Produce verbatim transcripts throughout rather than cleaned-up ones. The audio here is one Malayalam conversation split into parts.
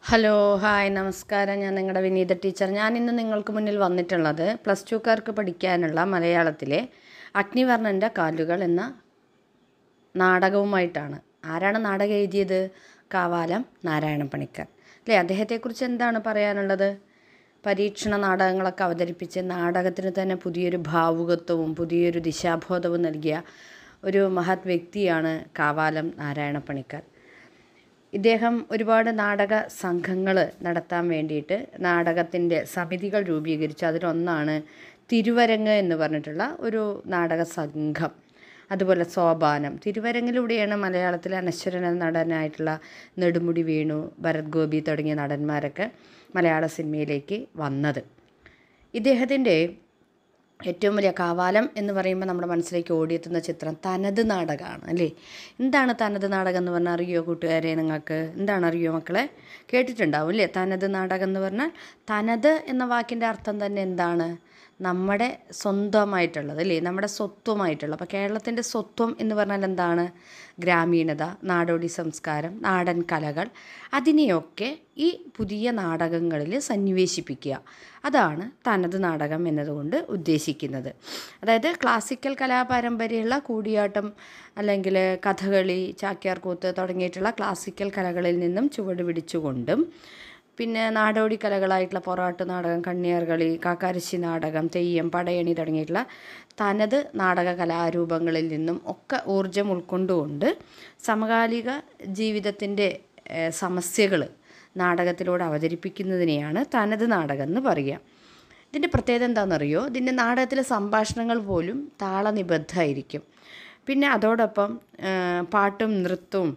ഹലോ ഹായ് നമസ്കാരം. ഞാൻ നിങ്ങളുടെ വിനീത ടീച്ചർ. ഞാൻ ഇന്ന് നിങ്ങൾക്ക് മുന്നിൽ വന്നിട്ടുള്ളത് പ്ലസ് ടുക്കാർക്ക് പഠിക്കാനുള്ള മലയാളത്തിലെ അഗ്നിവർണ്ണൻ്റെ കാലുകൾ എന്ന നാടകവുമായിട്ടാണ്. ആരാണ് നാടകം എഴുതിയത്? കാവാലം നാരായണ പണിക്കർ അല്ലേ? അദ്ദേഹത്തെക്കുറിച്ച് എന്താണ് പറയാനുള്ളത്? പരീക്ഷണ നാടകങ്ങളൊക്കെ അവതരിപ്പിച്ച് നാടകത്തിന് തന്നെ പുതിയൊരു ഭാവുകത്വവും പുതിയൊരു ദിശാബോധവും നൽകിയ ഒരു മഹത് വ്യക്തിയാണ് കാവാലം നാരായണ പണിക്കർ. ഇദ്ദേഹം ഒരുപാട് നാടക സംഘങ്ങൾ നടത്താൻ വേണ്ടിയിട്ട് നാടകത്തിൻ്റെ സമിതികൾ രൂപീകരിച്ചു. അതിലൊന്നാണ് തിരുവരങ്ങ് എന്ന് പറഞ്ഞിട്ടുള്ള ഒരു നാടക സംഘം. അതുപോലെ സോപാനം. തിരുവരങ്ങിലൂടെയാണ് മലയാളത്തിലെ അനശ്വര നടനായിട്ടുള്ള നെടുമുടി വേണു, ഭരത് ഗോപി തുടങ്ങിയ നടന്മാരൊക്കെ മലയാള സിനിമയിലേക്ക് വന്നത്. ഇദ്ദേഹത്തിൻ്റെ ഏറ്റവും വലിയ കാവാലം എന്ന് പറയുമ്പോൾ നമ്മുടെ മനസ്സിലേക്ക് ഓടിയെത്തുന്ന ചിത്രം തനത് നാടകമാണ് അല്ലേ? എന്താണ് തനത് നാടകം എന്ന് പറഞ്ഞാൽ അറിയോ കൂട്ടുകാരെ? നിങ്ങൾക്ക് എന്താണ് അറിയോ മക്കളെ? കേട്ടിട്ടുണ്ടാവും അല്ലേ? തനത് നാടകം എന്ന് പറഞ്ഞാൽ തനത് എന്ന വാക്കിൻ്റെ അർത്ഥം തന്നെ എന്താണ്? നമ്മുടെ സ്വന്തമായിട്ടുള്ളത് അല്ലേ? നമ്മുടെ സ്വത്വമായിട്ടുള്ള. അപ്പോൾ കേരളത്തിൻ്റെ സ്വത്വം എന്ന് പറഞ്ഞാൽ എന്താണ്? ഗ്രാമീണത, നാടോടി സംസ്കാരം, നാടൻ കലകൾ, അതിനെയൊക്കെ ഈ പുതിയ നാടകങ്ങളിൽ സന്നിവേശിപ്പിക്കുക. അതാണ് തനത് നാടകം എന്നതുകൊണ്ട് ഉദ്ദേശിക്കുന്നത്. അതായത് ക്ലാസിക്കൽ കലാപാരമ്പര്യമുള്ള കൂടിയാട്ടം അല്ലെങ്കിൽ കഥകളി, ചാക്യാർകൂത്ത് തുടങ്ങിയിട്ടുള്ള ക്ലാസിക്കൽ കലകളിൽ നിന്നും ചുവട് പിടിച്ചുകൊണ്ടും പിന്നെ നാടോടി കലകളായിട്ടുള്ള പൊറാട്ട് നാടകം, കണ്ണിയാർകളി, കാക്കാരശ്ശി നാടകം, തെയ്യം, പടയണി തുടങ്ങിയിട്ടുള്ള തനത് നാടക കലാരൂപങ്ങളിൽ നിന്നും ഒക്കെ ഊർജം ഉൾക്കൊണ്ടുകൊണ്ട് സമകാലിക ജീവിതത്തിൻ്റെ സമസ്യകൾ നാടകത്തിലൂടെ അവതരിപ്പിക്കുന്നതിനെയാണ് തനത് നാടകം എന്ന് പറയുക. ഇതിൻ്റെ പ്രത്യേകത എന്താണെന്നറിയോ? ഇതിൻ്റെ നാടകത്തിലെ സംഭാഷണങ്ങൾ പോലും താളനിബദ്ധമായിരിക്കും. പിന്നെ അതോടൊപ്പം പാട്ടും നൃത്തവും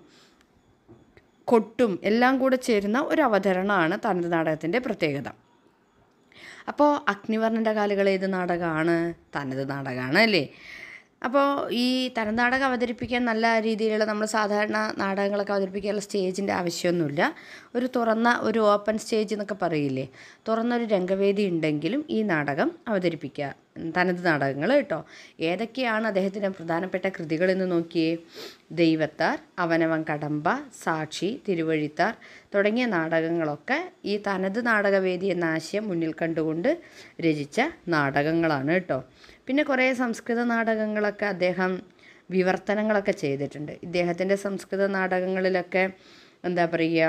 കൊട്ടും എല്ലാം കൂടെ ചേരുന്ന ഒരു അവതരണമാണ് തനത് നാടകത്തിൻ്റെ പ്രത്യേകത. അപ്പോൾ അഗ്നിവർണ്ണൻ്റെ കാലുകൾ ഏത് നാടകമാണ്? തനത് നാടകമാണ് അല്ലേ? അപ്പോൾ ഈ തനത് നാടകം അവതരിപ്പിക്കാൻ നല്ല രീതിയിലുള്ള നമ്മൾ സാധാരണ നാടകങ്ങളൊക്കെ അവതരിപ്പിക്കാനുള്ള സ്റ്റേജിൻ്റെ ആവശ്യമൊന്നുമില്ല. ഒരു തുറന്ന ഒരു ഓപ്പൺ സ്റ്റേജ് എന്നൊക്കെ പറയില്ലേ, തുറന്നൊരു രംഗവേദി ഉണ്ടെങ്കിലും ഈ നാടകം അവതരിപ്പിക്കുക. തനത് നാടകങ്ങൾ കേട്ടോ. ഏതൊക്കെയാണ് അദ്ദേഹത്തിൻ്റെ പ്രധാനപ്പെട്ട കൃതികളെന്ന് നോക്കിയേ. ദൈവത്താർ, അവനവൻ കടമ്പ, സാക്ഷി, തിരുവഴിത്താർ തുടങ്ങിയ നാടകങ്ങളൊക്കെ ഈ തനത് നാടകവേദി എന്ന ആശയം മുന്നിൽ കണ്ടുകൊണ്ട് രചിച്ച നാടകങ്ങളാണ് കേട്ടോ. പിന്നെ കുറേ സംസ്കൃത നാടകങ്ങളൊക്കെ അദ്ദേഹം വിവർത്തനങ്ങളൊക്കെ ചെയ്തിട്ടുണ്ട്. ഇദ്ദേഹത്തിൻ്റെ സംസ്കൃത നാടകങ്ങളിലൊക്കെ എന്താ പറയുക,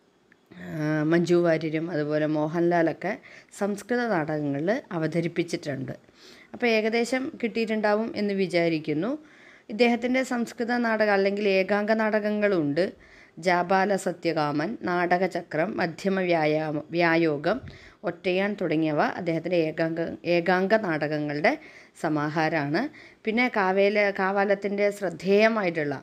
മഞ്ജു വാര്യരും അതുപോലെ മോഹൻലാലൊക്കെ സംസ്കൃത നാടകങ്ങളിൽ അവതരിപ്പിച്ചിട്ടുണ്ട്. അപ്പോൾ ഏകദേശം കിട്ടിയിട്ടുണ്ടാവും എന്ന് വിചാരിക്കുന്നു. ഇദ്ദേഹത്തിൻ്റെ സംസ്കൃത നാടകം അല്ലെങ്കിൽ ഏകാംഗ നാടകങ്ങളുണ്ട്. ജാബാല സത്യകാമൻ, നാടകചക്രം, മധ്യമ വ്യായാമ വ്യായോഗം, ഒറ്റയാൻ തുടങ്ങിയവ അദ്ദേഹത്തിൻ്റെ ഏകാംഗ ഏകാംഗ നാടകങ്ങളുടെ സമാഹാരമാണ്. പിന്നെ കാവേല കാവാലത്തിൻ്റെ ശ്രദ്ധേയമായിട്ടുള്ള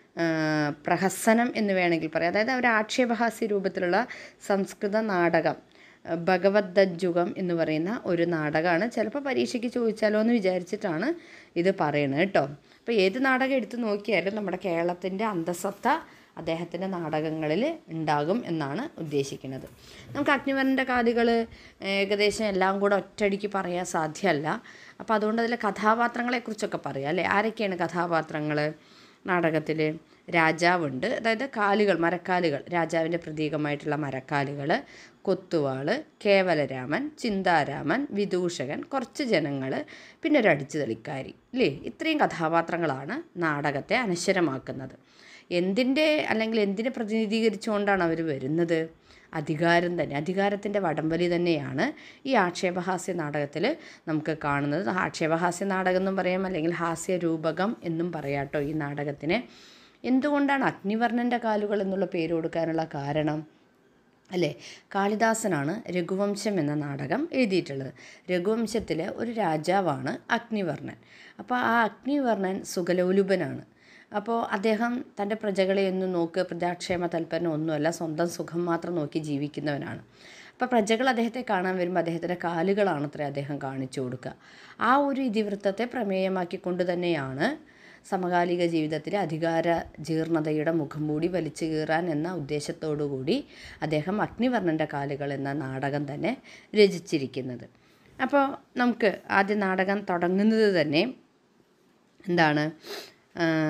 പ്രഹസനം എന്ന് വേണമെങ്കിൽ പറയാം. അതായത് ഒരു ആക്ഷേപഹാസ്യ രൂപത്തിലുള്ള സംസ്കൃത നാടകം ഭഗവദ്ജുഗം എന്ന് പറയുന്ന ഒരു നാടകമാണ്. ചിലപ്പോൾ പരീക്ഷയ്ക്ക് ചോദിച്ചാലോ എന്ന് വിചാരിച്ചിട്ടാണ് ഇത് പറയുന്നത് കേട്ടോ. അപ്പോൾ ഏത് നാടകം എടുത്ത് നോക്കിയാലും നമ്മുടെ കേരളത്തിൻ്റെ അന്തസത്ത അദ്ദേഹത്തിൻ്റെ നാടകങ്ങളിൽ ഉണ്ടാകും എന്നാണ് ഉദ്ദേശിക്കുന്നത്. നമുക്ക് അഗ്നിവർണ്ണൻ്റെ കാലുകൾ ഏകദേശം എല്ലാം കൂടെ ഒറ്റയടിക്ക് പറയാൻ സാധ്യമല്ല. അപ്പോൾ അതുകൊണ്ട് അതിലെ കഥാപാത്രങ്ങളെക്കുറിച്ചൊക്കെ പറയാം അല്ലേ? ആരൊക്കെയാണ് കഥാപാത്രങ്ങൾ നാടകത്തിൽ? രാജാവുണ്ട്, അതായത് കാലുകൾ, മരക്കാലുകൾ, രാജാവിൻ്റെ പ്രതീകമായിട്ടുള്ള മരക്കാലുകൾ, കൊത്തുവാള്, കേവലരാമൻ, ചിന്താരാമൻ, വിദൂഷകൻ, കുറച്ച് ജനങ്ങൾ, പിന്നെ ഒരു അടിച്ചുതളിക്കാരി ഇല്ലേ? ഇത്രയും കഥാപാത്രങ്ങളാണ് നാടകത്തെ അനശ്വരമാക്കുന്നത്. എന്തിൻ്റെ അല്ലെങ്കിൽ എന്തിനെ പ്രതിനിധീകരിച്ചുകൊണ്ടാണ് അവർ വരുന്നത്? അധികാരം തന്നെ. അധികാരത്തിൻ്റെ വടംവലി തന്നെയാണ് ഈ ആക്ഷേപഹാസ്യ നാടകത്തിൽ നമുക്ക് കാണുന്നത്. ആക്ഷേപഹാസ്യ നാടകം എന്നും പറയാം, അല്ലെങ്കിൽ ഹാസ്യരൂപകം എന്നും പറയാം കേട്ടോ ഈ നാടകത്തിന്. എന്തുകൊണ്ടാണ് അഗ്നിവർണ്ണൻ്റെ കാലുകൾ എന്നുള്ള പേര് കൊടുക്കാനുള്ള കാരണം അല്ലേ? കാളിദാസനാണ് രഘുവംശം എന്ന നാടകം എഴുതിയിട്ടുള്ളത്. രഘുവംശത്തിലെ ഒരു രാജാവാണ് അഗ്നിവർണ്ണൻ. അപ്പോൾ ആ അഗ്നിവർണ്ണൻ സുഖലോലുപനാണ്. അപ്പോൾ അദ്ദേഹം തൻ്റെ പ്രജകളെയൊന്നും നോക്ക് പ്രജാക്ഷേമ തൽപരനോ ഒന്നുമല്ല, സ്വന്തം സുഖം മാത്രം നോക്കി ജീവിക്കുന്നവനാണ്. അപ്പോൾ പ്രജകൾ അദ്ദേഹത്തെ കാണാൻ വരുമ്പോൾ അദ്ദേഹത്തിൻ്റെ കാലുകളാണത്രേ അദ്ദേഹം കാണിച്ചു കൊടുക്കുക. ആ ഒരു ഇതിവൃത്തത്തെ പ്രമേയമാക്കിക്കൊണ്ട് തന്നെയാണ് സമകാലിക ജീവിതത്തിലെ അധികാര ജീർണതയുടെ മുഖം മൂടി വലിച്ചു കീറാൻ എന്ന ഉദ്ദേശത്തോടു കൂടി അദ്ദേഹം അഗ്നിവർണ്ണൻ്റെ കാലുകൾ എന്ന നാടകം തന്നെ രചിച്ചിരിക്കുന്നത്. അപ്പോൾ നമുക്ക് ആദ്യ നാടകം തുടങ്ങുന്നത് തന്നെ എന്താണ്?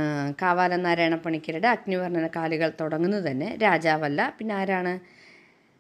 കാവാലം നാരായണ പണിക്കരുടെ അഗ്നിവർണ്ണന കാലുകൾ തുടങ്ങുന്നത് തന്നെ രാജാവല്ല, പിന്നെ ആരാണ്?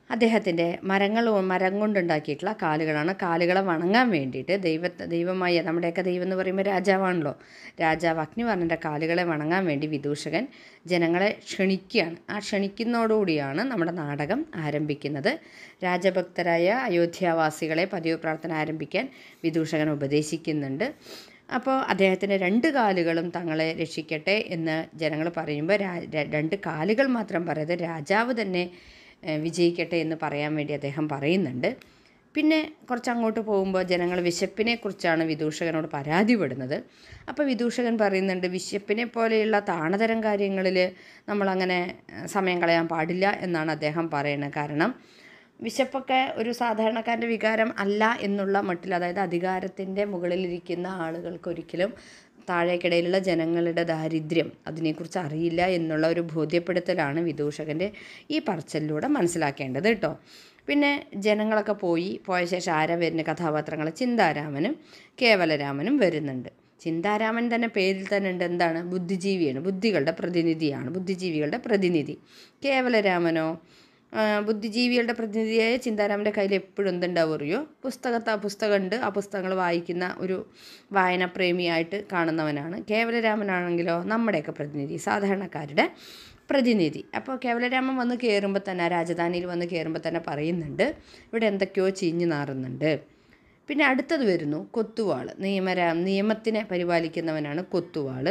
അദ്ദേഹത്തിൻ്റെ മരങ്ങൾ മരം കൊണ്ടുണ്ടാക്കിയിട്ടുള്ള കാലുകളാണ്. കാലുകളെ വണങ്ങാൻ വേണ്ടിയിട്ട് ദൈവ ദൈവമായ നമ്മുടെയൊക്കെ ദൈവം എന്ന് പറയുമ്പോൾ രാജാവാണല്ലോ. രാജാവ് അഗ്നിവർണ്ണൻ്റെ കാലുകളെ വണങ്ങാൻ വേണ്ടി വിദൂഷകൻ ജനങ്ങളെ ക്ഷണിക്കുകയാണ്. ആ ക്ഷണിക്കുന്നതോടുകൂടിയാണ് നമ്മുടെ നാടകം ആരംഭിക്കുന്നത്. രാജഭക്തരായ അയോധ്യാവാസികളെ പതിവ് പ്രാർത്ഥന ആരംഭിക്കാൻ വിദൂഷകൻ ഉപദേശിക്കുന്നുണ്ട്. അപ്പോൾ അദ്ദേഹത്തിൻ്റെ രണ്ട് കാലുകളും തങ്ങളെ രക്ഷിക്കട്ടെ എന്ന് ജനങ്ങൾ പറയുമ്പോൾ രണ്ട് കാലുകൾ മാത്രം പറയാതെ രാജാവ് തന്നെ വിജയിക്കട്ടെ എന്ന് പറയാൻ വേണ്ടി അദ്ദേഹം പറയുന്നുണ്ട്. പിന്നെ കുറച്ച് അങ്ങോട്ട് പോകുമ്പോൾ ജനങ്ങൾ വിശപ്പിനെക്കുറിച്ചാണ് വിദൂഷകനോട് പരാതിപ്പെടുന്നത്. അപ്പോൾ വിദൂഷകൻ പറയുന്നുണ്ട്, വിശപ്പിനെ പോലെയുള്ള താണതരം കാര്യങ്ങളിൽ നമ്മളങ്ങനെ സമയം കളയാൻ പാടില്ല എന്നാണ് അദ്ദേഹം പറയുന്നത്. കാരണം വിശപ്പൊക്കെ ഒരു സാധാരണക്കാരൻ്റെ വികാരം അല്ല എന്നുള്ള മട്ടിൽ, അതായത് അധികാരത്തിൻ്റെ മുകളിലിരിക്കുന്ന ആളുകൾക്ക് ഒരിക്കലും താഴേക്കിടയിലുള്ള ജനങ്ങളുടെ ദാരിദ്ര്യം അതിനെക്കുറിച്ച് അറിയില്ല എന്നുള്ള ഒരു ബോധ്യപ്പെടുത്തലാണ് വിദൂഷകൻ്റെ ഈ പറച്ചിലൂടെ മനസ്സിലാക്കേണ്ടത് കേട്ടോ. പിന്നെ ജനങ്ങളൊക്കെ പോയി പോയ ശേഷം ആരാ വരുന്ന കഥാപാത്രങ്ങൾ? ചിന്താരാമനും കേവലരാമനും വരുന്നുണ്ട്. ചിന്താരാമൻ തന്നെ പേരിൽ തന്നെ ഉണ്ട്, എന്താണ്? ബുദ്ധിജീവിയാണ്, ബുദ്ധികളുടെ പ്രതിനിധിയാണ്, ബുദ്ധിജീവികളുടെ പ്രതിനിധി. കേവലരാമനോ ബുദ്ധിജീവികളുടെ പ്രതിനിധിയായ ചിന്താരാമൻ്റെ കയ്യിൽ എപ്പോഴും എന്തുണ്ടാവും അറിയോ? പുസ്തകത്തെ ആ പുസ്തകമുണ്ട്, ആ പുസ്തകങ്ങൾ വായിക്കുന്ന ഒരു വായനപ്രേമിയായിട്ട് കാണുന്നവനാണ്. കേവലരാമനാണെങ്കിലോ നമ്മുടെയൊക്കെ പ്രതിനിധി, സാധാരണക്കാരുടെ പ്രതിനിധി. അപ്പോൾ കേവലരാമൻ വന്ന് കയറുമ്പോൾ തന്നെ, രാജധാനിയിൽ വന്ന് കയറുമ്പോൾ തന്നെ പറയുന്നുണ്ട് ഇവിടെ എന്തൊക്കെയോ ചീഞ്ഞു നാറുന്നുണ്ട്. പിന്നെ അടുത്തത് വരുന്നു കൊത്തുവാൾ. നിയമരാ നിയമത്തിനെ പരിപാലിക്കുന്നവനാണ് കൊത്തുവാൾ.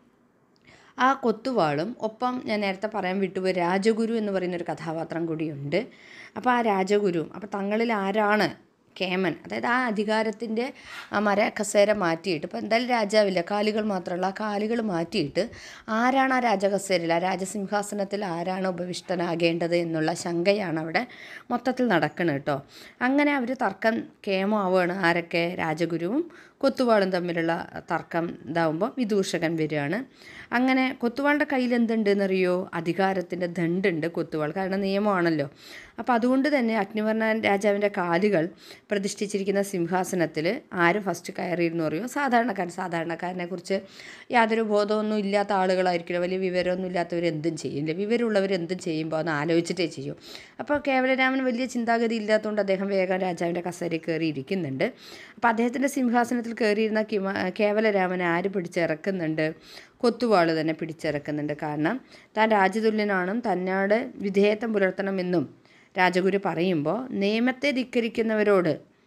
ആ കൊത്തുവാളും ഒപ്പം ഞാൻ നേരത്തെ പറയാൻ വിട്ടുപോയി രാജഗുരു എന്ന് പറയുന്നൊരു കഥാപാത്രം കൂടിയുണ്ട്. അപ്പോൾ ആ രാജഗുരു, അപ്പോൾ തങ്ങളിൽ ആരാണ് കേമൻ, അതായത് ആ അധികാരത്തിൻ്റെ ആ മര കസേര മാറ്റിയിട്ട്, ഇപ്പോൾ എന്തായാലും രാജാവില്ല, കാലുകൾ മാത്രമല്ല, ആ കാലുകൾ മാറ്റിയിട്ട് ആരാണ് ആ രാജകസേരയിൽ, ആ രാജസിംഹാസനത്തിൽ ആരാണ് ഉപവിഷ്ടനാകേണ്ടത് എന്നുള്ള ശങ്കയാണ് അവിടെ മൊത്തത്തിൽ നടക്കുന്നത് കേട്ടോ. അങ്ങനെ അവർ തർക്കം കേമാവുകയാണ്. ആരൊക്കെ? രാജഗുരുവും കൊത്തുവാളും തമ്മിലുള്ള തർക്കം ഇതാവുമ്പോൾ വിദൂഷകൻ വരികയാണ്. അങ്ങനെ കൊത്തുവാളുടെ കയ്യിൽ എന്തുണ്ട് എന്നറിയോ? അധികാരത്തിൻ്റെ ദണ്ടുണ്ട് കൊത്തുവാൾ, കാരണം നിയമമാണല്ലോ. അപ്പോൾ അതുകൊണ്ട് തന്നെ അഗ്നിവർണ്ണൻ രാജാവിൻ്റെ കാലുകൾ പ്രതിഷ്ഠിച്ചിരിക്കുന്ന സിംഹാസനത്തിൽ ആര് ഫസ്റ്റ് കയറിയിരുന്നു അറിയോ? സാധാരണക്കാരൻ. സാധാരണക്കാരനെ കുറിച്ച് യാതൊരു ബോധമൊന്നും ഇല്ലാത്ത ആളുകളായിരിക്കില്ല, വലിയ വിവരമൊന്നും ഇല്ലാത്തവർ എന്തും ചെയ്യില്ല. വിവരമുള്ളവർ എന്തും ചെയ്യുമ്പോൾ ഒന്ന് ആലോചിച്ചിട്ടേ ചെയ്യൂ. അപ്പോൾ കേവലരാമൻ വലിയ ചിന്താഗതി ഇല്ലാത്തതുകൊണ്ട് അദ്ദേഹം വേഗം രാജാവിൻ്റെ കസേരയിൽ കയറി ഇരിക്കുന്നുണ്ട്. അപ്പോൾ അദ്ദേഹത്തിൻ്റെ സിംഹാസനത്തിൽ കയറിയിരുന്ന കിമ കേവലരാമനെ ആര് പിടിച്ചിറക്കുന്നുണ്ട്? കൊത്തുവാൾ തന്നെ പിടിച്ചിറക്കുന്നുണ്ട്. കാരണം താൻ രാജതുല്യനാണെന്നും തന്നോട് വിധേയത്വം പുലർത്തണമെന്നും രാജഗുരു പറയുമ്പോൾ നിയമത്തെ ധിക്കരിക്കുന്നവരോട്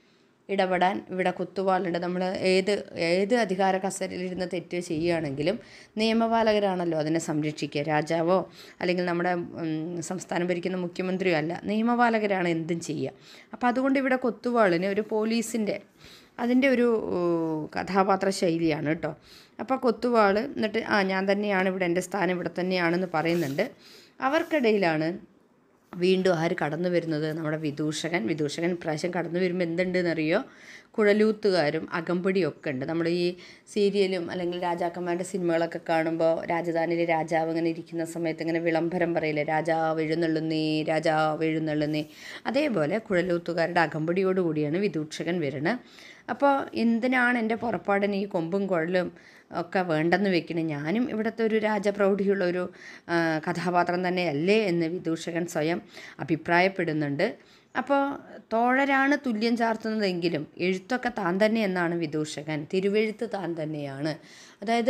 ഇടപെടാൻ ഇവിടെ കൊത്തുവാളുണ്ട്. നമ്മൾ ഏത് ഏത് അധികാര കസേരയിലിരുന്ന് തെറ്റ് ചെയ്യുകയാണെങ്കിലും നിയമപാലകരാണല്ലോ അതിനെ സംരക്ഷിക്കുക. രാജാവോ അല്ലെങ്കിൽ നമ്മുടെ സംസ്ഥാനം ഭരിക്കുന്ന മുഖ്യമന്ത്രിയോ അല്ല, നിയമപാലകരാണ് എന്തും ചെയ്യുക. അപ്പോൾ അതുകൊണ്ട് ഇവിടെ കൊത്തുവാളിന് ഒരു പോലീസിൻ്റെ അതിൻ്റെ ഒരു കഥാപാത്ര ശൈലിയാണ് കേട്ടോ. അപ്പോൾ കൊത്തുവാൾ എന്നിട്ട് ആ ഞാൻ തന്നെയാണ് ഇവിടെ, എൻ്റെ സ്ഥാനം ഇവിടെ തന്നെയാണെന്ന് പറയുന്നുണ്ട്. അവർക്കിടയിലാണ് വീണ്ടും ആര് കടന്നു വരുന്നത്? നമ്മുടെ വിദൂഷകൻ. വിദൂഷകൻ ഇപ്രാവശ്യം കടന്നു വരുമ്പോൾ എന്തുണ്ടെന്നറിയോ? കുഴലൂത്തുകാരും അകമ്പടിയും ഒക്കെ ഉണ്ട്. നമ്മൾ ഈ സീരിയലും അല്ലെങ്കിൽ രാജാക്കന്മാരുടെ സിനിമകളൊക്കെ കാണുമ്പോൾ രാജധാനിയിൽ രാജാവ് ഇങ്ങനെ ഇരിക്കുന്ന സമയത്ത് ഇങ്ങനെ വിളംബരം പറയില്ലേ, രാജാവ് എഴുന്നള്ളുന്നേ, രാജാവ് എഴുന്നള്ളുന്നേ. അതേപോലെ കുഴലൂത്തുകാരുടെ അകമ്പടിയോടുകൂടിയാണ് വിദൂഷകൻ വരുന്നത്. അപ്പോൾ എന്തിനാണ് എൻ്റെ പുറപ്പാടിന് ഈ കൊമ്പും കുഴലും ഒക്കെ വേണ്ടെന്ന് വെക്കണേ? ഞാനും ഇവിടുത്തെ ഒരു രാജപ്രൗഢിയുള്ള ഒരു കഥാപാത്രം തന്നെയല്ലേ എന്ന് വിദൂഷകൻ സ്വയം അഭിപ്രായപ്പെടുന്നുണ്ട്. അപ്പോൾ തോഴരാണ് തുല്യം ചാർത്തുന്നതെങ്കിലും എഴുത്തൊക്കെ താൻ തന്നെ എന്നാണ് വിദൂഷകൻ. തിരുവെഴുത്ത് താൻ തന്നെയാണ്. അതായത്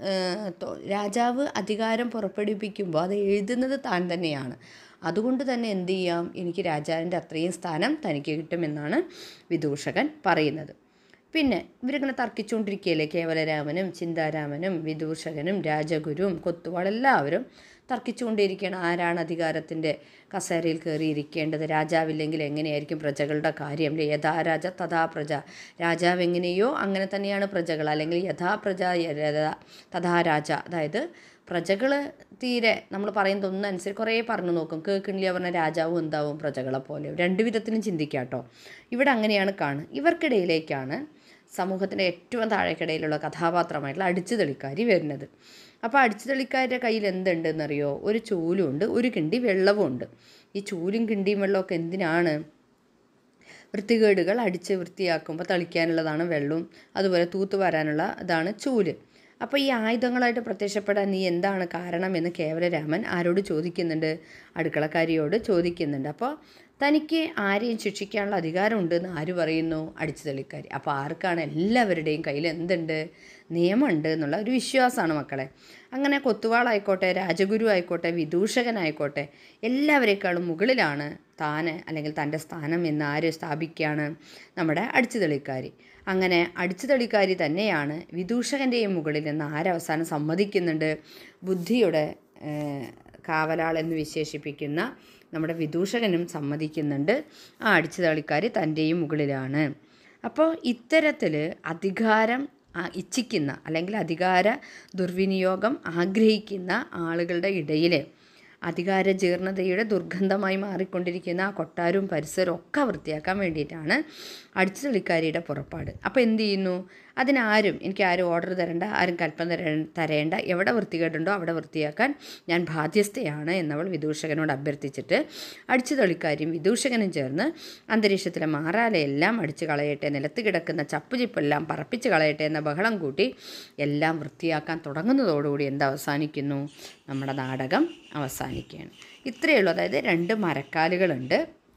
രാജാവ് അധികാരം പുറപ്പെടുവിപ്പിക്കുമ്പോൾ അത് എഴുതുന്നത് താൻ തന്നെയാണ്. അതുകൊണ്ട് തന്നെ എന്ത് ചെയ്യാം, എനിക്ക് രാജാവിൻ്റെ അത്രയും സ്ഥാനം തനിക്ക് കിട്ടുമെന്നാണ് വിദൂഷകൻ പറയുന്നത്. പിന്നെ ഇവരിങ്ങനെ തർക്കിച്ചുകൊണ്ടിരിക്കുകയല്ലേ, കേവലരാമനും ചിന്താരാമനും വിദൂഷകനും രാജഗുരുവും കൊത്തുവാൾ എല്ലാവരും തർക്കിച്ചുകൊണ്ടിരിക്കുകയാണ്. ആരാണ് അധികാരത്തിൻ്റെ കസേരയിൽ കയറിയിരിക്കേണ്ടത്? രാജാവില്ലെങ്കിൽ എങ്ങനെയായിരിക്കും പ്രജകളുടെ കാര്യം? അല്ലേ, യഥാ രാജ തഥാ പ്രജ. രാജാവ് എങ്ങനെയോ അങ്ങനെ തന്നെയാണ് പ്രജകൾ, അല്ലെങ്കിൽ യഥാ പ്രജ തഥാ രാജ. അതായത് പ്രജകൾ തീരെ നമ്മൾ പറയുന്നതൊന്നും അനുസരിച്ച് കുറേ പറഞ്ഞു നോക്കും, കേൾക്കണില്ല പറഞ്ഞ രാജാവും എന്താവും പ്രജകളെ പോലെ. രണ്ട് വിധത്തിലും ചിന്തിക്കാം കേട്ടോ. ഇവിടെ അങ്ങനെയാണ് കാണുക. ഇവർക്കിടയിലേക്കാണ് സമൂഹത്തിൻ്റെ ഏറ്റവും താഴേക്കിടയിലുള്ള കഥാപാത്രമായിട്ടുള്ള അടിച്ചുതെളിക്കാരി വരുന്നത്. അപ്പോൾ അടിച്ചുതെളിക്കാരുടെ കയ്യിൽ എന്തുണ്ടെന്നറിയോ? ഒരു ചൂലുണ്ട്, ഒരു കിണ്ടി വെള്ളവും ഉണ്ട്. ഈ ചൂലും കിണ്ടിയും വെള്ളമൊക്കെ എന്തിനാണ്? വൃത്തികേടുകൾ അടിച്ച് വൃത്തിയാക്കുമ്പോൾ തളിക്കാനുള്ളതാണ് വെള്ളവും, അതുപോലെ തൂത്ത് വരാനുള്ള ഇതാണ് ചൂല്. അപ്പോൾ ഈ ആയുധങ്ങളായിട്ട് പ്രത്യക്ഷപ്പെടാൻ നീ എന്താണ് കാരണം എന്ന് കേവലരാമൻ ആരോട് ചോദിക്കുന്നുണ്ട്? അടുക്കളക്കാരിയോട് ചോദിക്കുന്നുണ്ട്. അപ്പോൾ തനിക്ക് ആരെയും ശിക്ഷിക്കാനുള്ള അധികാരമുണ്ടെന്ന് ആര് പറയുന്നു? അടിച്ചുതള്ളിക്കാരി. അപ്പോൾ ആർക്കാണ്? എല്ലാവരുടെയും കയ്യിൽ എന്തുണ്ട്? നിയമമുണ്ട് എന്നുള്ള ഒരു വിശ്വാസമാണ് മക്കളെ. അങ്ങനെ കൊത്തുവാളായിക്കോട്ടെ, രാജഗുരു ആയിക്കോട്ടെ, വിദൂഷകനായിക്കോട്ടെ, എല്ലാവരേക്കാളും മുകളിലാണ് താന് അല്ലെങ്കിൽ തൻ്റെ സ്ഥാനം എന്ന് ആര് സ്ഥാപിക്കുകയാണ്? നമ്മുടെ അടിച്ചുതള്ളിക്കാരി. അങ്ങനെ അടിച്ചുതള്ളിക്കാരി തന്നെയാണ് വിദൂഷകൻ്റെയും മുകളിൽ നിന്ന് ആരവസാനം സമ്മതിക്കുന്നുണ്ട്? ബുദ്ധിയുടെ കാവലാൾ എന്ന് വിശേഷിപ്പിക്കുന്ന നമ്മുടെ വിദൂഷകനും സമ്മതിക്കുന്നുണ്ട് ആ അടിച്ചുതള്ളിക്കാരി തൻ്റെയും മുകളിലാണ്. അപ്പോൾ ഇത്തരത്തിൽ അധികാരം ഇച്ഛിക്കുന്ന അല്ലെങ്കിൽ അധികാര ദുർവിനിയോഗം ആഗ്രഹിക്കുന്ന ആളുകളുടെ ഇടയിൽ അധികാര ജീർണതയുടെ ദുർഗന്ധമായി മാറിക്കൊണ്ടിരിക്കുന്ന ആ കൊട്ടാരവും പരിസരവും ഒക്കെ വൃത്തിയാക്കാൻ വേണ്ടിയിട്ടാണ് അടിച്ചുതള്ളിക്കാരിയുടെ പുറപ്പാട്. അപ്പോൾ എന്ത് ചെയ്യുന്നു? അതിനാരും എനിക്ക് ആരും ഓർഡർ തരേണ്ട, ആരും കൽപ്പന തര തരേണ്ട എവിടെ വൃത്തികേടുണ്ടോ അവിടെ വൃത്തിയാക്കാൻ ഞാൻ ബാധ്യസ്ഥയാണ് എന്നവൾ വിദൂഷകനോട് അഭ്യർത്ഥിച്ചിട്ട് അടിച്ചുതള്ളിക്കാരിയും വിദൂഷകനും ചേർന്ന് അന്തരീക്ഷത്തിലെ മാറാലയെല്ലാം അടിച്ചു കളയട്ടെ, നിലത്ത് കിടക്കുന്ന ചപ്പുചിപ്പെല്ലാം പറപ്പിച്ച് കളയട്ടെ എന്ന ബഹളം കൂട്ടി എല്ലാം വൃത്തിയാക്കാൻ തുടങ്ങുന്നതോടുകൂടി എന്ത് അവസാനിക്കുന്നു? നമ്മുടെ നാടകം അവസാനിക്കുകയാണ്. ഇത്രയേ ഉള്ളൂ. അതായത് രണ്ട് മരക്കാലുകളുണ്ട്.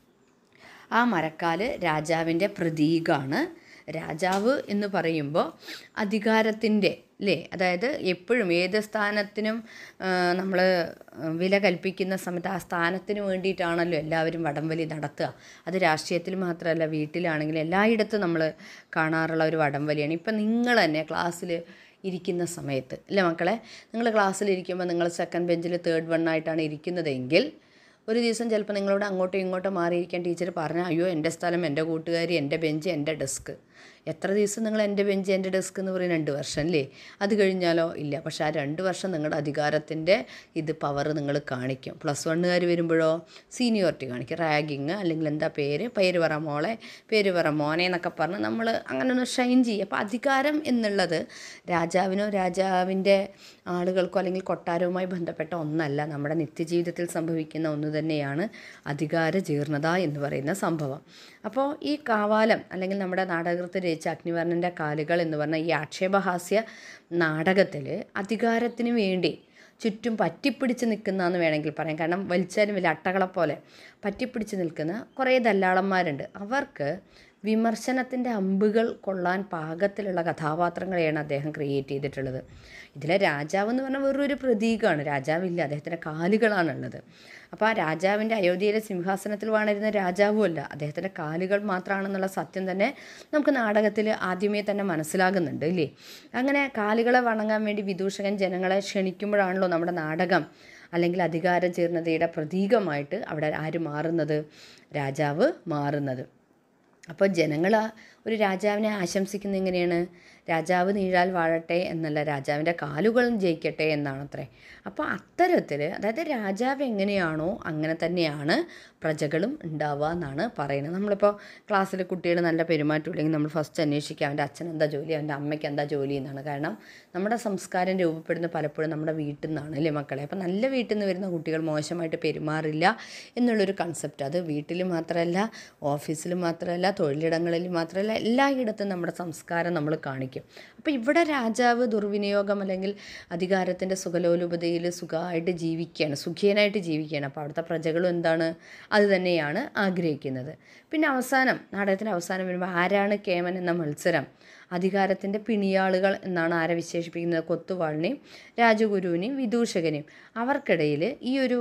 ആ മരക്കാല് രാജാവിൻ്റെ പ്രതീകമാണ്. രാജാവ് എന്ന് പറയുമ്പോൾ അധികാരത്തിൻ്റെ അല്ലേ, അതായത് എപ്പോഴും ഏത് സ്ഥാനത്തിനും നമ്മൾ വില കൽപ്പിക്കുന്ന സമയത്ത് ആ സ്ഥാനത്തിന് വേണ്ടിയിട്ടാണല്ലോ എല്ലാവരും വടംവലി നടത്തുക. അത് രാഷ്ട്രീയത്തിൽ മാത്രമല്ല, വീട്ടിലാണെങ്കിലും എല്ലായിടത്തും നമ്മൾ കാണാറുള്ള ഒരു വടംവലിയാണ്. ഇപ്പം നിങ്ങൾ തന്നെ ക്ലാസ്സിൽ ഇരിക്കുന്ന സമയത്ത് അല്ലേ മക്കളെ, നിങ്ങൾ ക്ലാസ്സിലിരിക്കുമ്പോൾ നിങ്ങൾ സെക്കൻഡ് ബെഞ്ചിൽ തേർഡ് വണ്ണായിട്ടാണ് ഇരിക്കുന്നതെങ്കിൽ ഒരു ദിവസം ചിലപ്പോൾ നിങ്ങളോട് അങ്ങോട്ടോ ഇങ്ങോട്ടോ മാറിയിരിക്കാൻ ടീച്ചർ പറഞ്ഞാൽ അയ്യോ എൻ്റെ സ്ഥലം, എൻ്റെ കൂട്ടുകാരി, എൻ്റെ ബെഞ്ച്, എൻ്റെ ഡെസ്ക്. എത്ര ദിവസം നിങ്ങൾ എൻ്റെ ബെഞ്ച് എൻ്റെ ഡെസ്ക് എന്ന് പറയും? രണ്ട് വർഷം അല്ലേ? അത് കഴിഞ്ഞാലോ ഇല്ല. പക്ഷേ ആ രണ്ട് വർഷം നിങ്ങളുടെ അധികാരത്തിൻ്റെ ഇത് പവർ നിങ്ങൾ കാണിക്കും. പ്ലസ് വണ്ണുകാർ വരുമ്പോഴോ സീനിയോറിറ്റി കാണിക്കും. റാഗിങ് അല്ലെങ്കിൽ എന്താ പേര്, പേര് പറ മോളെ, പേര് പറ മോനെ എന്നൊക്കെ പറഞ്ഞ് നമ്മൾ അങ്ങനെ ഒന്ന് ഷൈൻ ചെയ്യും. അപ്പോൾ അധികാരം എന്നുള്ളത് രാജാവിനോ രാജാവിൻ്റെ ആളുകൾക്കോ അല്ലെങ്കിൽ കൊട്ടാരവുമായി ബന്ധപ്പെട്ട ഒന്നല്ല. നമ്മുടെ നിത്യജീവിതത്തിൽ സംഭവിക്കുന്ന ഒന്ന് തന്നെയാണ് അധികാര ജീർണത എന്ന് പറയുന്ന സംഭവം. അപ്പോൾ ഈ കാവാലം അല്ലെങ്കിൽ നമ്മുടെ നാടകത്തിൽ രചിച്ച അഗ്നിവർണ്ണൻ്റെ കാലുകൾ എന്ന് പറഞ്ഞ ഈ ആക്ഷേപഹാസ്യ നാടകത്തിൽ അധികാരത്തിന് വേണ്ടി ചുറ്റും പറ്റിപ്പിടിച്ച് നിൽക്കുന്നതെന്ന് വേണമെങ്കിൽ പറയാം. കാരണം വലിച്ചാലും വലിയ അട്ടകളെപ്പോലെ പറ്റിപ്പിടിച്ച് നിൽക്കുന്ന കുറേ ദല്ലാളന്മാരുണ്ട്. അവർക്ക് വിമർശനത്തിൻ്റെ അമ്പുകൾ കൊള്ളാൻ പാകത്തിലുള്ള കഥാപാത്രങ്ങളെയാണ് അദ്ദേഹം ക്രിയേറ്റ് ചെയ്തിട്ടുള്ളത്. ഇതിലെ രാജാവ് എന്ന് പറഞ്ഞാൽ വേറൊരു പ്രതീകമാണ്. രാജാവില്ല, അദ്ദേഹത്തിൻ്റെ കാലുകളാണുള്ളത്. അപ്പോൾ ആ രാജാവിൻ്റെ അയോധ്യയിലെ സിംഹാസനത്തിൽ വാണിരുന്ന രാജാവുമല്ല, അദ്ദേഹത്തിൻ്റെ കാലുകൾ മാത്രമാണെന്നുള്ള സത്യം തന്നെ നമുക്ക് നാടകത്തിൽ ആദ്യമേ തന്നെ മനസ്സിലാകുന്നുണ്ട് ഇല്ലേ. അങ്ങനെ കാലുകളെ വണങ്ങാൻ വേണ്ടി വിദൂഷകൻ ജനങ്ങളെ ക്ഷണിക്കുമ്പോഴാണല്ലോ നമ്മുടെ നാടകം അല്ലെങ്കിൽ അധികാര ജീർണതയുടെ പ്രതീകമായിട്ട് അവിടെ ആര് മാറുന്നത്? രാജാവ് മാറുന്നത്. അപ്പോൾ ജനങ്ങൾ ഒരു രാജാവിനെ ആശംസിക്കുന്നത് എങ്ങനെയാണ്? രാജാവ് നീഴാൽ വാഴട്ടെ എന്നല്ല, രാജാവിൻ്റെ കാലുകൾ ജയിക്കട്ടെ എന്നാണത്രേ. അപ്പോൾ അത്തരത്തിൽ അതായത് രാജാവ് എങ്ങനെയാണോ അങ്ങനെ തന്നെയാണ് പ്രജകളും ഉണ്ടാവുക എന്നാണ് പറയുന്നത്. നമ്മളിപ്പോൾ ക്ലാസ്സിൽ കുട്ടികൾ നല്ല പെരുമാറ്റം ഇല്ലെങ്കിൽ നമ്മൾ ഫസ്റ്റ് അന്വേഷിക്കുക അവൻ്റെ അച്ഛൻ എന്താ ജോലി, അവൻ്റെ അമ്മയ്ക്ക് എന്താ ജോലി എന്നാണ്. കാരണം നമ്മുടെ സംസ്കാരം രൂപപ്പെടുന്ന പലപ്പോഴും നമ്മുടെ വീട്ടിൽ നിന്നാണ് അല്ലേ മക്കളെ. അപ്പോൾ നല്ല വീട്ടിൽ നിന്ന് വരുന്ന കുട്ടികൾ മോശമായിട്ട് പെരുമാറില്ല എന്നുള്ളൊരു കൺസെപ്റ്റ് അത് വീട്ടിൽ മാത്രമല്ല, ഓഫീസിൽ മാത്രമല്ല, തൊഴിലിടങ്ങളിൽ മാത്രമല്ല, എല്ലായിടത്തും നമ്മുടെ സംസ്കാരം നമ്മൾ കാണിക്കും. അപ്പോൾ ഇവിടെ രാജാവ് ദുർവിനിയോഗം അല്ലെങ്കിൽ അധികാരത്തിൻ്റെ സുഖലോലുപതയിൽ സുഖമായിട്ട് ജീവിക്കുകയാണ്, സുഖിയനായിട്ട് ജീവിക്കുകയാണ്. അപ്പോൾ അവിടുത്തെ പ്രജകളും എന്താണ്? അത് തന്നെയാണ് ആഗ്രഹിക്കുന്നത്. പിന്നെ അവസാനം നാടകത്തിൻ്റെ അവസാനം വരുമ്പോൾ ആരാണ് കേമൻ എന്ന മത്സരം അധികാരത്തിൻ്റെ പിണിയാളുകൾ എന്നാണ് ആരെ വിശേഷിപ്പിക്കുന്നത്? കൊത്തുവാളിനെയും രാജഗുരുവിനെയും വിദൂഷകനെയും. അവർക്കിടയിൽ ഈ ഒരു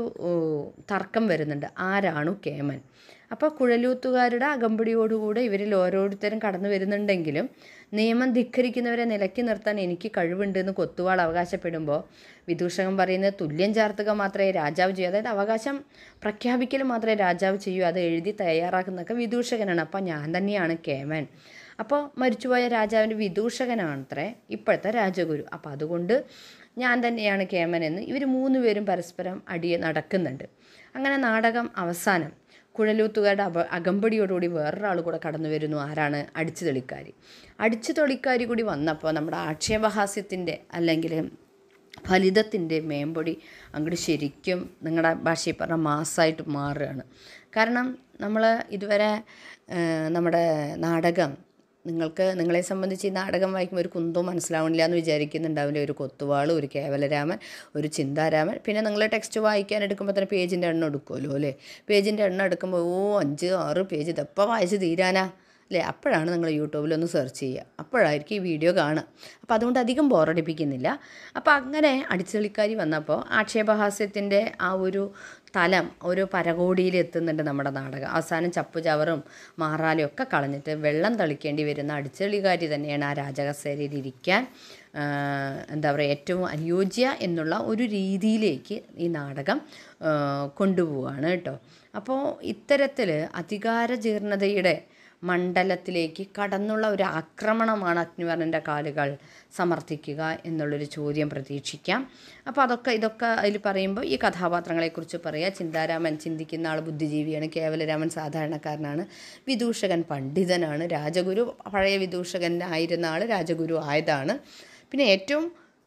തർക്കം വരുന്നുണ്ട്, ആരാണു കേമൻ. അപ്പോൾ കുഴലൂത്തുകാരുടെ അകമ്പടിയോടുകൂടെ ഇവരിൽ ഓരോരുത്തരും കടന്നു വരുന്നുണ്ടെങ്കിലും നിയമം ധിക്കരിക്കുന്നവരെ നിലയ്ക്ക് നിർത്താൻ എനിക്ക് കഴിവുണ്ടെന്ന് കൊത്തുവാൾ അവകാശപ്പെടുമ്പോൾ വിദൂഷകൻ പറയുന്നത് തുല്യം ചാർത്തുക മാത്രമേ രാജാവ് ചെയ്യൂ. അതായത് അവകാശം പ്രഖ്യാപിക്കൽ മാത്രമേ രാജാവ് ചെയ്യൂ, അത് എഴുതി തയ്യാറാക്കുന്നതൊക്കെ വിദൂഷകനാണ്. അപ്പോൾ ഞാൻ തന്നെയാണ് കേമൻ. അപ്പോൾ മരിച്ചുപോയ രാജാവിൻ്റെ വിദൂഷകനാണത്രേ ഇപ്പോഴത്തെ രാജഗുരു. അപ്പോൾ അതുകൊണ്ട് ഞാൻ തന്നെയാണ് കേമൻ എന്ന് ഇവർ മൂന്ന് പേരും പരസ്പരം അടിയെ നടക്കുന്നുണ്ട്. അങ്ങനെ നാടകം അവസാനം കുഴലൂത്തുകാരുടെ അപ അകമ്പടിയോടുകൂടി വേറൊരാൾ കൂടെ കടന്നു വരുന്നു. ആരാണ്? അടിച്ചുതൊളിക്കാരി. അടിച്ചുതൊളിക്കാരി കൂടി വന്നപ്പോൾ നമ്മുടെ ആക്ഷേപഹാസ്യത്തിൻ്റെ അല്ലെങ്കിൽ ഫലിതത്തിൻ്റെ മേമ്പൊടി അങ്ങോട്ട് ശരിക്കും നിങ്ങളുടെ ഭാഷയിൽ പറഞ്ഞ മാസമായിട്ട് മാറുകയാണ്. കാരണം നമ്മൾ ഇതുവരെ നമ്മുടെ നാടകം നിങ്ങൾക്ക് നിങ്ങളെ സംബന്ധിച്ച് ഈ നാടകം വായിക്കുമ്പോൾ ഒരു കുന്തവും മനസ്സിലാവണില്ല എന്ന് വിചാരിക്കുന്നുണ്ടാവില്ല. ഒരു കൊത്തുവാൾ, ഒരു കേവലരാമൻ, ഒരു ചിന്താരാമൻ. പിന്നെ നിങ്ങൾ ടെക്സ്റ്റ് വായിക്കാൻ എടുക്കുമ്പോൾ തന്നെ പേജിൻ്റെ എണ്ണം എടുക്കുമല്ലോ അല്ലേ? പേജിൻ്റെ എണ്ണം എടുക്കുമ്പോൾ ഓ അഞ്ച് ആറ് പേജ് ഇതെപ്പോൾ വായിച്ച് തീരാനാ അല്ലേ? അപ്പോഴാണ് നിങ്ങൾ യൂട്യൂബിലൊന്ന് സെർച്ച് ചെയ്യുക, അപ്പോഴായിരിക്കും ഈ വീഡിയോ കാണുക. അപ്പോൾ അതുകൊണ്ട് അധികം ബോറടിപ്പിക്കുന്നില്ല. അപ്പോൾ അങ്ങനെ അടിച്ചുകളിക്കാരി വന്നപ്പോൾ ആക്ഷേപഹാസ്യത്തിൻ്റെ ആ ഒരു തലം ഒരു പരകോടിയിൽ എത്തുന്നുണ്ട് നമ്മുടെ നാടകം. അവസാനം ചപ്പു ചവറും മാറാലും ഒക്കെ കളഞ്ഞിട്ട് വെള്ളം തളിക്കേണ്ടി വരുന്ന അടിച്ചുകളിക്കാരി തന്നെയാണ് ആ രാജകസേരയിൽ ഇരിക്കാൻ എന്താ പറയുക ഏറ്റവും അനുയോജ്യ എന്നുള്ള ഒരു രീതിയിലേക്ക് ഈ നാടകം കൊണ്ടുപോവുകയാണ് കേട്ടോ. അപ്പോൾ ഇത്തരത്തിൽ അധികാര ജീർണതയുടെ മണ്ഡലത്തിലേക്ക് കടന്നുള്ള ഒരു ആക്രമണമാണ് അഗ്നിവർണ്ണൻ്റെ കാലുകൾ സമർത്ഥിക്കുക എന്നുള്ളൊരു ചോദ്യം പ്രതീക്ഷിക്കാം. അപ്പോൾ അതൊക്കെ ഇതൊക്കെ അതിൽ പറയുമ്പോൾ ഈ കഥാപാത്രങ്ങളെക്കുറിച്ച് പറയുക. ചിന്താരാമൻ ചിന്തിക്കുന്ന ആൾ ബുദ്ധിജീവിയാണ്, കേവലരാമൻ സാധാരണക്കാരനാണ്, വിദൂഷകൻ പണ്ഡിതനാണ്, രാജഗുരു പഴയ വിദൂഷകനായിരുന്ന ആൾ രാജഗുരു ആയതാണ്. പിന്നെ ഏറ്റവും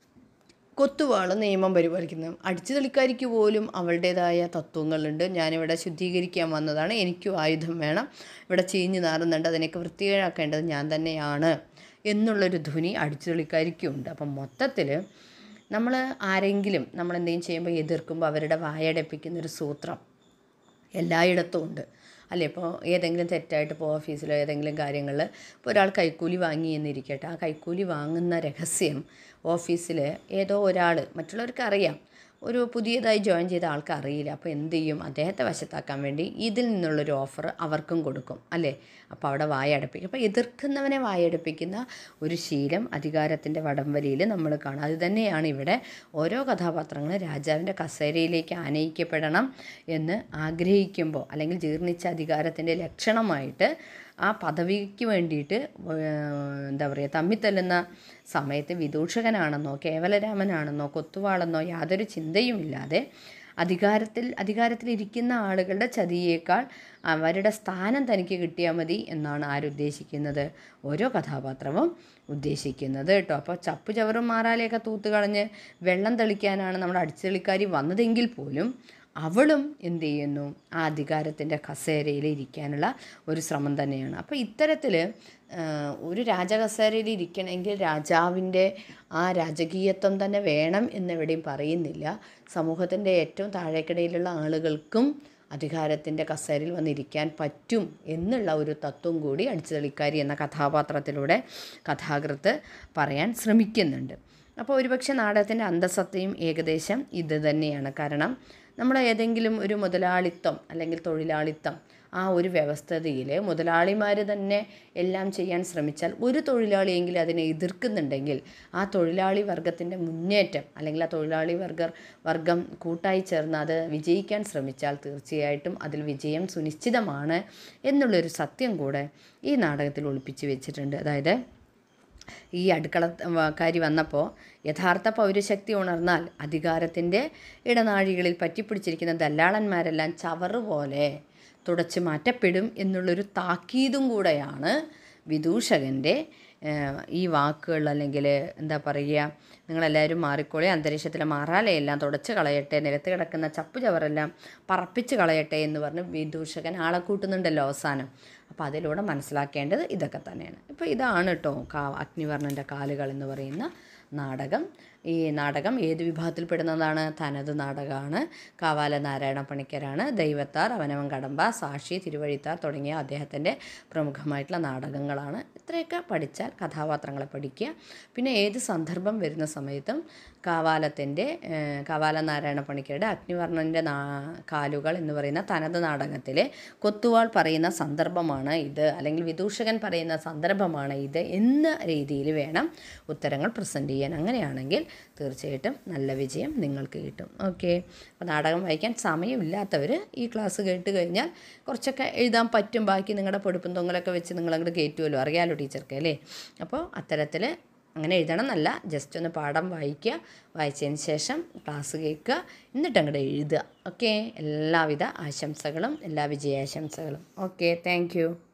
കൊത്തുവാൾ നിയമം പരിപാലിക്കുന്നത്. അടിച്ചുതളിക്കാരിക്ക് പോലും അവളുടേതായ തത്വങ്ങളുണ്ട്. ഞാനിവിടെ ശുദ്ധീകരിക്കാൻ വന്നതാണ്, എനിക്കും ആയുധം വേണം, ഇവിടെ ചീഞ്ഞു നാറുന്നുണ്ട്, അതിനൊക്കെ വൃത്തികേടാക്കേണ്ടത് ഞാൻ തന്നെയാണ് എന്നുള്ളൊരു ധ്വനി അടിച്ചുതളിക്കാരിക്കുണ്ട്. അപ്പം മൊത്തത്തിൽ നമ്മൾ ആരെങ്കിലും നമ്മളെന്തെങ്കിലും ചെയ്യുമ്പോൾ എതിർക്കുമ്പോൾ അവരുടെ വായടപ്പിക്കുന്നൊരു സൂത്രം എല്ലായിടത്തും ഉണ്ട് അല്ലേ? ഇപ്പോൾ ഏതെങ്കിലും തെറ്റായിട്ട് ഇപ്പോൾ ഓഫീസിലോ ഏതെങ്കിലും കാര്യങ്ങളിൽ ഇപ്പോൾ ഒരാൾ കൈക്കൂലി വാങ്ങി എന്നിരിക്കട്ടെ, ആ കൈക്കൂലി വാങ്ങുന്ന രഹസ്യം ഓഫീസിൽ ഏതോ ഒരാൾ മറ്റുള്ളവർക്ക് അറിയാം, ഒരു പുതിയതായി ജോയിൻ ചെയ്ത ആൾക്ക് അറിയില്ല. അപ്പോൾ എന്ത് ചെയ്യും? അദ്ദേഹത്തെ വശത്താക്കാൻ വേണ്ടി ഇതിൽ നിന്നുള്ളൊരു ഓഫർ അവർക്കും കൊടുക്കും അല്ലേ? അപ്പോൾ അവിടെ വായടപ്പിക്കും. അപ്പോൾ എതിർക്കുന്നവനെ വായടപ്പിക്കുന്ന ഒരു ശീലം അധികാരത്തിൻ്റെ വടംവലിയിൽ നമ്മൾ കാണാം. അത് തന്നെയാണ് ഇവിടെ ഓരോ കഥാപാത്രങ്ങളും രാജാവിൻ്റെ കസേരയിലേക്ക് ആനയിക്കപ്പെടണം എന്ന് ആഗ്രഹിക്കുമ്പോൾ അല്ലെങ്കിൽ ജീർണിച്ച അധികാരത്തിൻ്റെ ലക്ഷണമായിട്ട് ആ പദവിക്ക് വേണ്ടിയിട്ട് എന്താ പറയുക തമ്മിത്തല്ലുന്ന സമയത്ത് വിദൂഷകനാണെന്നോ കേവലരാമനാണെന്നോ കൊത്തുവാളെന്നോ യാതൊരു ചിന്തയുമില്ലാതെ അധികാരത്തിൽ അധികാരത്തിലിരിക്കുന്ന ആളുകളുടെ ചതിയേക്കാൾ അവരുടെ സ്ഥാനം തനിക്ക് കിട്ടിയാൽ മതി എന്നാണ് ആരുദ്ദേശിക്കുന്നത്, ഓരോ കഥാപാത്രവും ഉദ്ദേശിക്കുന്നത് കേട്ടോ. അപ്പോൾ ചപ്പു ചവറും മാറാലെയൊക്കെ തൂത്ത് കളഞ്ഞ് വെള്ളം തെളിക്കാനാണ് നമ്മുടെ അടിച്ചുകളിക്കാരി വന്നതെങ്കിൽ പോലും അവളും എന്ത് ചെയ്യുന്നു? ആ അധികാരത്തിൻ്റെ കസേരയിൽ ഇരിക്കാനുള്ള ഒരു ശ്രമം തന്നെയാണ്. അപ്പോൾ ഇത്തരത്തിൽ ഒരു രാജകസേരയിൽ ഇരിക്കണമെങ്കിൽ രാജാവിൻ്റെ ആ രാജകീയത്വം തന്നെ വേണം എന്നെവിടെയും പറയുന്നില്ല. സമൂഹത്തിൻ്റെ ഏറ്റവും താഴേക്കിടയിലുള്ള ആളുകൾക്കും അധികാരത്തിൻ്റെ കസേരയിൽ വന്നിരിക്കാൻ പറ്റും എന്നുള്ള ഒരു തത്വം കൂടി അടിച്ചുതളിക്കാരി എന്ന കഥാപാത്രത്തിലൂടെ കഥാകൃത്ത് പറയാൻ ശ്രമിക്കുന്നുണ്ട്. അപ്പോൾ ഒരുപക്ഷെ നാടകത്തിൻ്റെ അന്തസത്തയും ഏകദേശം ഇത് തന്നെയാണ്. കാരണം നമ്മൾ ഏതെങ്കിലും ഒരു മുതലാളിത്തം അല്ലെങ്കിൽ തൊഴിലാളിത്തം ആ ഒരു വ്യവസ്ഥതയിൽ മുതലാളിമാർ തന്നെ എല്ലാം ചെയ്യാൻ ശ്രമിച്ചാൽ ഒരു തൊഴിലാളിയെങ്കിലും അതിനെ എതിർക്കുന്നുണ്ടെങ്കിൽ ആ തൊഴിലാളി വർഗത്തിൻ്റെ മുന്നേറ്റം അല്ലെങ്കിൽ ആ തൊഴിലാളി വർഗ വർഗം കൂട്ടായി ചേർന്ന് അത് വിജയിക്കാൻ ശ്രമിച്ചാൽ തീർച്ചയായിട്ടും അതിൽ വിജയം സുനിശ്ചിതമാണ് എന്നുള്ളൊരു സത്യം കൂടെ ഈ നാടകത്തിൽ ഒളിപ്പിച്ച് വെച്ചിട്ടുണ്ട്. അതായത് ഈ അടുക്കളക്കാരി വന്നപ്പോൾ യഥാർത്ഥ പൗരശക്തി ഉണർന്നാൽ അധികാരത്തിൻ്റെ ഇടനാഴികളിൽ പറ്റിപ്പിടിച്ചിരിക്കുന്ന ദല്ലാളന്മാരെല്ലാം ചവറ് പോലെ തുടച്ച് മാറ്റപ്പെടും എന്നുള്ളൊരു താക്കീതും കൂടെയാണ് വിദൂഷകൻ്റെ ഈ വാക്കുകൾ. അല്ലെങ്കിൽ എന്താ പറയുക, നിങ്ങളെല്ലാവരും മാറിക്കോളി, അന്തരീക്ഷത്തിലെ മാറാലയെല്ലാം തുടച്ച് കളയട്ടെ, നിലത്ത് കിടക്കുന്ന ചപ്പു ചവറെല്ലാം പറപ്പിച്ച് കളയട്ടെ എന്ന് പറഞ്ഞ് വിദൂഷകൻ ആളെ കൂട്ടുന്നുണ്ടല്ലോ അവസാനം. അപ്പോൾ അതിലൂടെ മനസ്സിലാക്കേണ്ടത് ഇതൊക്കെ തന്നെയാണ്. ഇപ്പോൾ ഇതാണ് കേട്ടോ കാ അഗ്നിവർണ്ണൻ്റെ കാലുകൾ എന്ന് പറയുന്ന നാടകം. ഈ നാടകം ഏത് വിഭാഗത്തിൽപ്പെടുന്നതാണ്? തനത് നാടകമാണ്. കാവാല നാരായണ പണിക്കരാണ്. ദൈവത്താർ, അവനവൻ കടമ്പ, സാക്ഷി, തിരുവഴിത്താർ തുടങ്ങിയ അദ്ദേഹത്തിൻ്റെ പ്രമുഖമായിട്ടുള്ള നാടകങ്ങളാണ്. ഇത്രയൊക്കെ പഠിച്ചാൽ കഥാപാത്രങ്ങളെ പഠിക്കുക. പിന്നെ ഏത് സന്ദർഭം വരുന്ന സമയത്തും കാവാലത്തിൻ്റെ കാവാല നാരായണ പണിക്കരുടെ അഗ്നിവർണ്ണൻ്റെ നാ കാലുകൾ എന്ന് പറയുന്ന തനത് നാടകത്തിലെ കൊത്തുവാൾ പറയുന്ന സന്ദർഭമാണ് ഇത്, അല്ലെങ്കിൽ വിദൂഷകൻ പറയുന്ന സന്ദർഭമാണ് ഇത് എന്ന രീതിയിൽ വേണം ഉത്തരങ്ങൾ പ്രസൻറ്റ് ചെയ്യാൻ. അങ്ങനെയാണെങ്കിൽ തീർച്ചയായിട്ടും നല്ല വിജയം നിങ്ങൾക്ക് കിട്ടും. ഓക്കെ, അപ്പോൾ നാടകം വായിക്കാൻ സമയമില്ലാത്തവർ ഈ ക്ലാസ് കേട്ട് കഴിഞ്ഞാൽ കുറച്ചൊക്കെ എഴുതാൻ പറ്റും. ബാക്കി നിങ്ങളുടെ പൊടുപ്പും തൊങ്ങലൊക്കെ വെച്ച് നിങ്ങളങ്ങോട്ട് കയറ്റുമല്ലോ, അറിയാമല്ലോ ടീച്ചർക്ക് അല്ലേ? അപ്പോൾ അത്തരത്തിൽ അങ്ങനെ എഴുതണം എന്നല്ല, ജസ്റ്റ് ഒന്ന് പാഠം വായിക്കുക, വായിച്ചതിന് ശേഷം ക്ലാസ് കേൾക്കുക, എന്നിട്ട് അങ്ങോട്ട് എഴുതുക. ഓക്കെ, എല്ലാവിധ ആശംസകളും എല്ലാ വിജയാശംസകളും. Okay, thank you.